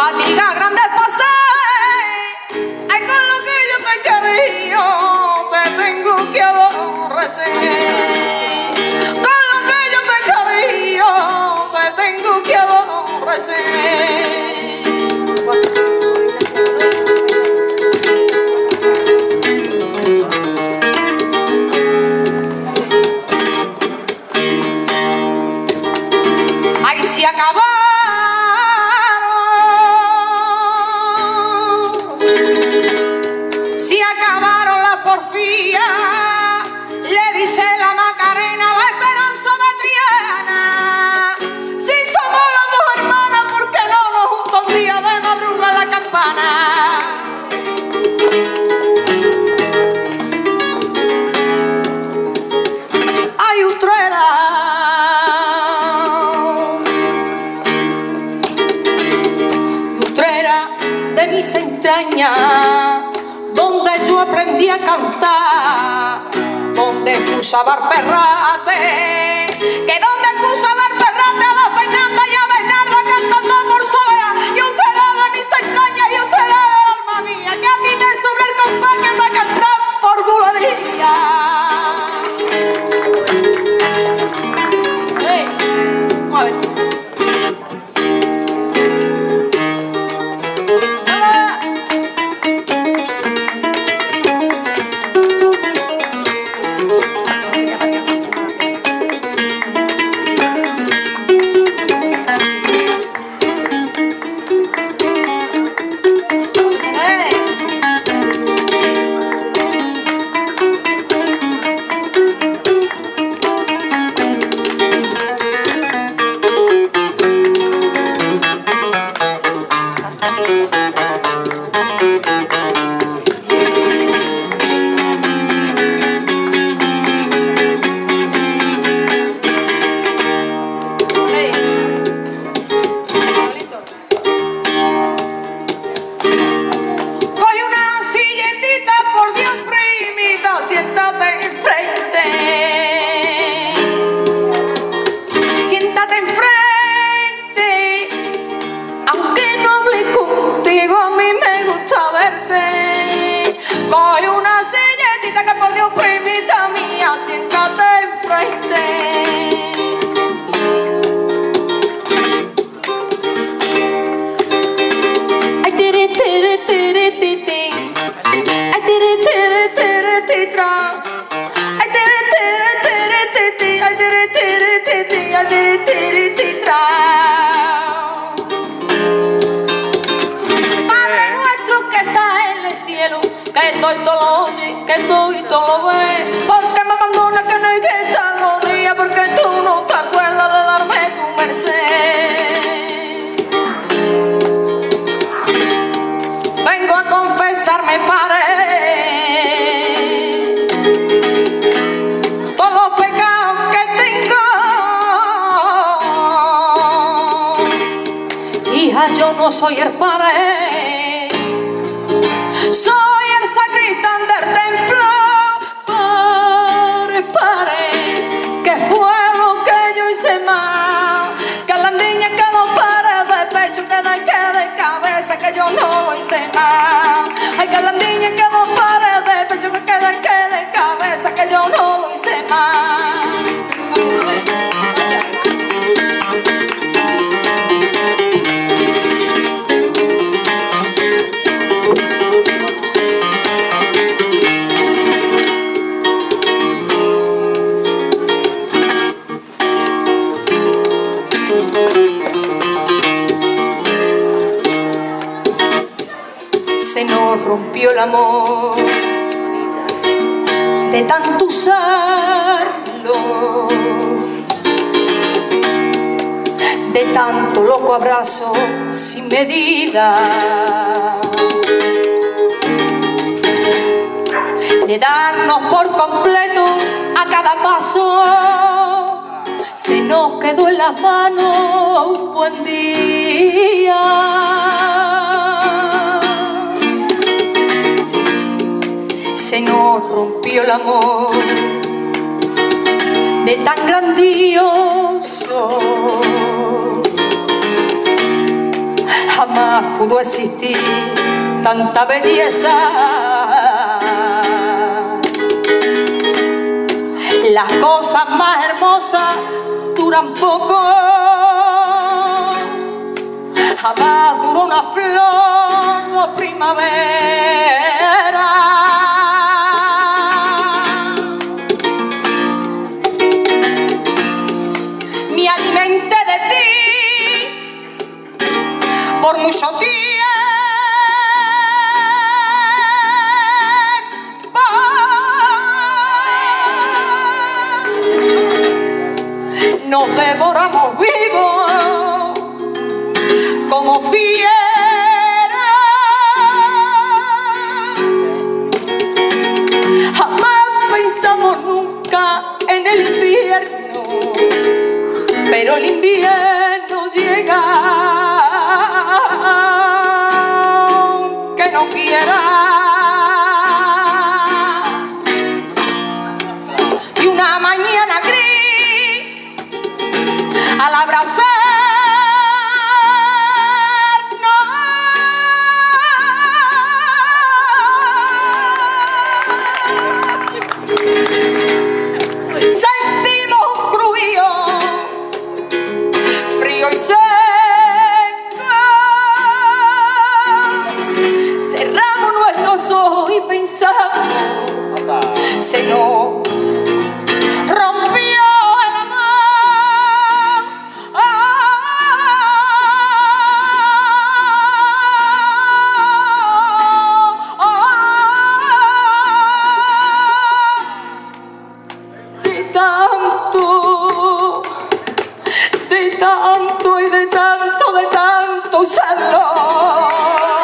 fatiga grande pasé, ay, con lo que yo te quería, te tengo que aborrecer. Con lo que yo te quería, te tengo que aborrecer. Ay, se acabaron, se acabaron las porfías, le dice la Macarena, la esperanza de Triana. Si somos las dos hermanas, ¿por qué no nos junta un día de madrugada la campana? Ay, Utrera, de mis entrañas, donde yo aprendí a cantar, donde escuchaba el perrate, que donde escuchaba el perrate a la Fernanda y a Bernarda cantando por soledad. Y usted era de mis entrañas, y usted era del alma mía, que a ti te sobre el compás que va a cantar por bulería. Hey, vamos a ver. Padre nuestro que estás en el cielo, que estoy todo lo oye, que estoy todo lo ve, porque me abandona que no hay que esta agonía, porque tú no te acuerdas de darme tu merced. Vengo a confesarme, Padre, todos los pecados que tengo. Hija, yo no soy el Padre, soy el sacristán del templo. Padre, que fue lo que yo hice mal, que la niña quedó para de pecho, que de cabeza, que yo no lo hice mal. Ay, que la niña quedó para de pecho, que de cabeza, que yo no lo hice mal. Se nos rompió el amor de tanto usarlo, de tanto loco abrazo sin medida, de darnos por completo a cada paso. Se nos quedó en las manos un buen día. Se nos rompió el amor de tan grandioso jamás pudo existir tanta belleza. Las cosas más hermosas duran poco, jamás duró una flor o primavera. Me alimenté de ti por mucho tiempo. Nos devoramos vivos como fieras. Jamás pensamos nunca en el invierno, pero el invierno llega aunque no quiera. Y una mañana gris, al abrazarnos, sentimos un crujillo frío y seco. Cerramos nuestros ojos y pensamos, se nos rompió el amor. De tanto y de tanto usarlo.